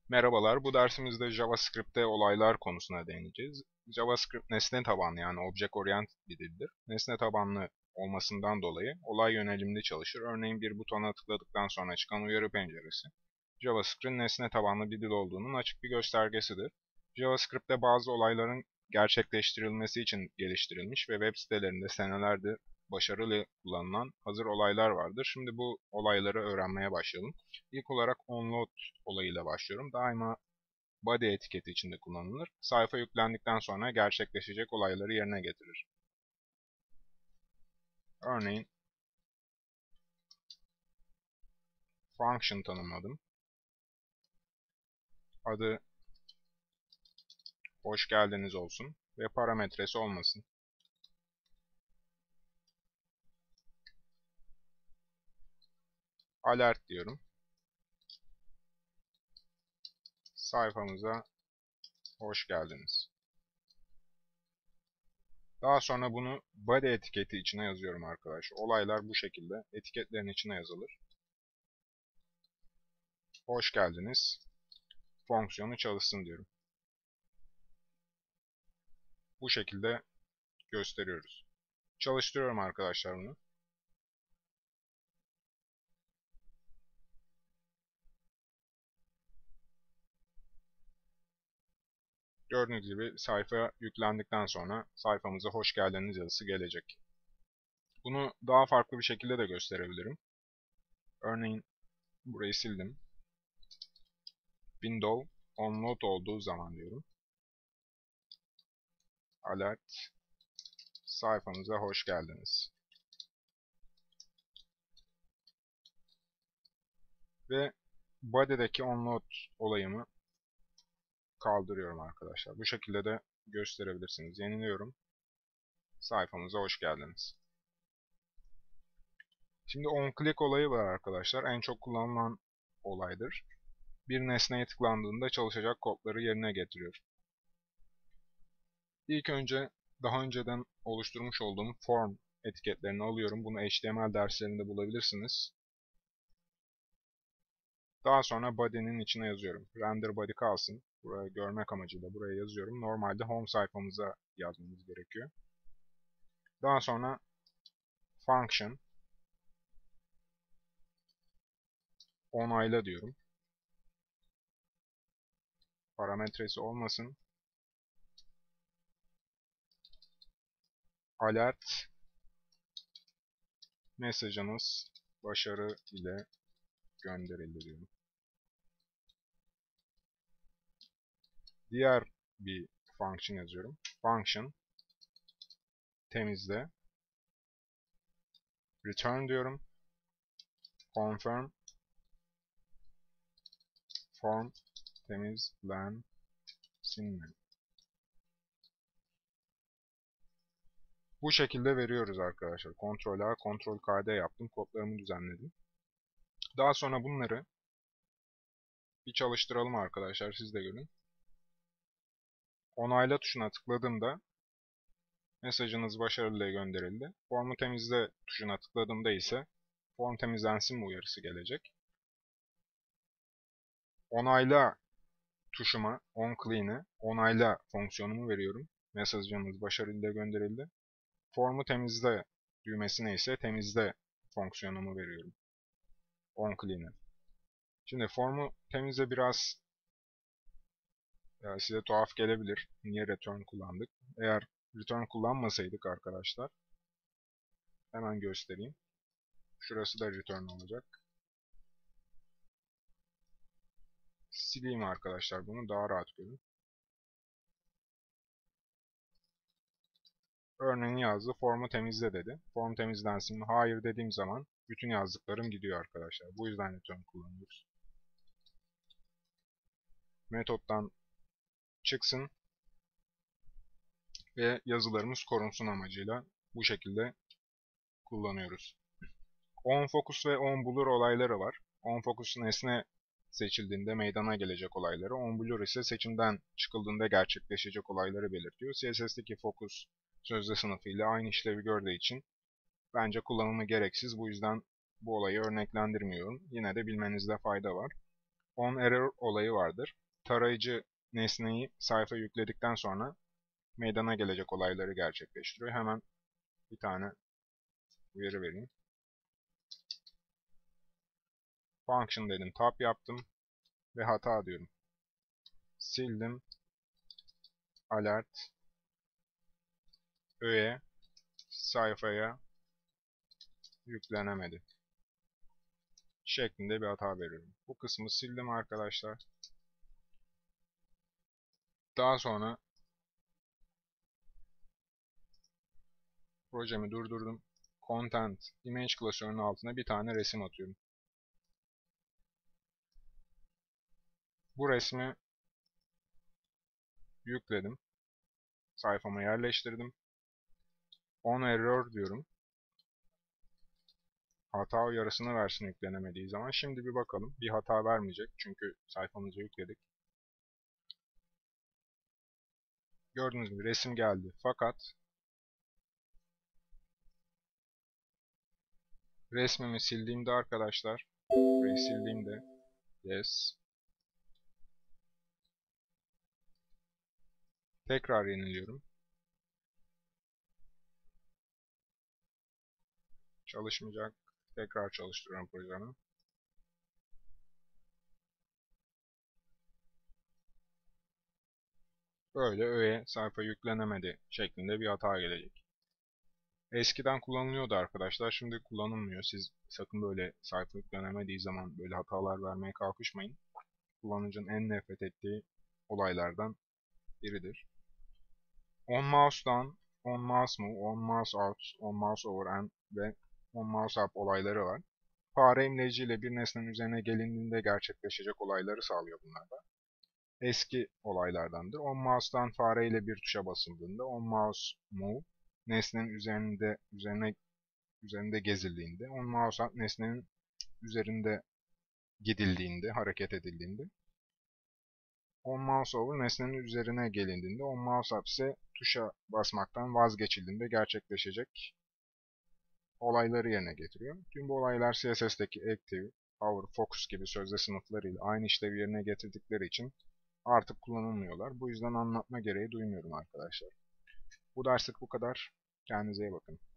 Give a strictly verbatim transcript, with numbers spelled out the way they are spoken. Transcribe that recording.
Merhabalar, bu dersimizde JavaScript'te olaylar konusuna değineceğiz. JavaScript nesne tabanlı yani Object Oriented bir dildir. Nesne tabanlı olmasından dolayı olay yönelimli çalışır. Örneğin bir butona tıkladıktan sonra çıkan uyarı penceresi, JavaScript'in nesne tabanlı bir dil olduğunun açık bir göstergesidir. JavaScript'te bazı olayların gerçekleştirilmesi için geliştirilmiş ve web sitelerinde senelerdir başarılı kullanılan hazır olaylar vardır. Şimdi bu olayları öğrenmeye başlayalım. İlk olarak onload olayıyla başlıyorum. Daima body etiketi içinde kullanılır. Sayfa yüklendikten sonra gerçekleşecek olayları yerine getirir. Örneğin function tanımladım. Adı hoş geldiniz olsun ve parametresi olmasın. Alert diyorum. Sayfamıza hoş geldiniz. Daha sonra bunu body etiketi içine yazıyorum arkadaşlar. Olaylar bu şekilde etiketlerin içine yazılır. Hoş geldiniz. Fonksiyonu çalışsın diyorum. Bu şekilde gösteriyoruz. Çalıştırıyorum arkadaşlar bunu. Gördüğünüz gibi sayfa yüklendikten sonra sayfamıza hoş geldiniz yazısı gelecek. Bunu daha farklı bir şekilde de gösterebilirim. Örneğin burayı sildim. Window onload olduğu zaman diyorum. Alert sayfamıza hoş geldiniz. Ve body'deki onload olayımı kaldırıyorum arkadaşlar. Bu şekilde de gösterebilirsiniz. Yeniliyorum. Sayfamıza hoş geldiniz. Şimdi onClick olayı var arkadaşlar. En çok kullanılan olaydır. Bir nesneye tıklandığında çalışacak kodları yerine getiriyor. İlk önce daha önceden oluşturmuş olduğum form etiketlerini alıyorum. Bunu H T M L derslerinde bulabilirsiniz. Daha sonra body'nin içine yazıyorum. Render body kalsın. Burayı görmek amacıyla buraya yazıyorum. Normalde home sayfamıza yazmamız gerekiyor. Daha sonra function onayla diyorum. Parametresi olmasın. Alert mesajınız başarı ile gönderildi diyorum. Diğer bir function yazıyorum. Function temizle return diyorum. Confirm form temizlensin mi? Bu şekilde veriyoruz arkadaşlar. Ctrl A, Ctrl K D yaptım. Kodlarımı düzenledim. Daha sonra bunları bir çalıştıralım arkadaşlar. Siz de görün. Onayla tuşuna tıkladığımda mesajınız başarıyla gönderildi. Formu temizle tuşuna tıkladığımda ise form temizlensin mi uyarısı gelecek. Onayla tuşuma onClean'e onayla fonksiyonumu veriyorum. Mesajınız başarıyla gönderildi. Formu temizle düğmesine ise temizle fonksiyonumu veriyorum. onClean'e. Şimdi formu temizle biraz yani size tuhaf gelebilir. Niye return kullandık? Eğer return kullanmasaydık arkadaşlar hemen göstereyim. Şurası da return olacak. Sileyim arkadaşlar bunu daha rahat görün. Örneğin yazdı. Formu temizle dedi. Form temizlensin mi? Hayır dediğim zaman bütün yazdıklarım gidiyor arkadaşlar. Bu yüzden return kullanıyoruz. Metottan çıksın ve yazılarımız korunsun amacıyla bu şekilde kullanıyoruz. OnFocus ve OnBlur olayları var. OnFocus nesne seçildiğinde meydana gelecek olayları, OnBlur ise seçimden çıkıldığında gerçekleşecek olayları belirtiyor. C S S'teki focus sözde sınıfı ile aynı işlevi gördüğü için bence kullanımı gereksiz. Bu yüzden bu olayı örneklendirmiyorum. Yine de bilmenizde fayda var. onError olayı vardır. Tarayıcı nesneyi sayfa yükledikten sonra meydana gelecek olayları gerçekleştiriyor. Hemen bir tane uyarı vereyim. Function dedim, tab yaptım ve hata diyorum. Sildim. Alert. Öğe sayfaya yüklenemedi şeklinde bir hata veriyorum. Bu kısmı sildim arkadaşlar. Daha sonra projemi durdurdum. Content image klasörünün altına bir tane resim atıyorum. Bu resmi yükledim. Sayfama yerleştirdim. onError diyorum. Hata uyarısını versin yüklenemediği zaman. Şimdi bir bakalım. Bir hata vermeyecek. Çünkü sayfamıza yükledik. Gördüğünüz gibi resim geldi. Fakat resmimi sildiğimde arkadaşlar, burayı sildiğimde yes, tekrar yeniliyorum. Çalışmayacak. Tekrar çalıştırıyorum projemi. Böyle öğe sayfa yüklenemedi şeklinde bir hata gelecek. Eskiden kullanılıyordu arkadaşlar. Şimdi kullanılmıyor. Siz sakın böyle sayfa yüklenemediği zaman böyle hatalar vermeye kalkışmayın. Kullanıcının en nefret ettiği olaylardan biridir. On mouse down, on mouse move, on mouse out, on mouse over and ve on mouse up olayları var. Fare imleciyle bir nesnenin üzerine gelindiğinde gerçekleşecek olayları sağlıyor bunlar da. Eski olaylardandır. On mouse'dan fareyle bir tuşa basıldığında on mouse move nesnenin üzerinde üzerine üzerinde gezildiğinde, on mouse up nesnenin üzerinde gidildiğinde, hareket edildiğinde, on mouse over nesnenin üzerine gelindiğinde, on mouse up ise tuşa basmaktan vazgeçildiğinde gerçekleşecek olayları yerine getiriyor. Tüm bu olaylar C S S'teki active, hover, focus gibi sözde sınıflarıyla aynı işlevi yerine getirdikleri için artık kullanılmıyorlar. Bu yüzden anlatma gereği duymuyorum arkadaşlar. Bu derslik bu kadar. Kendinize iyi bakın.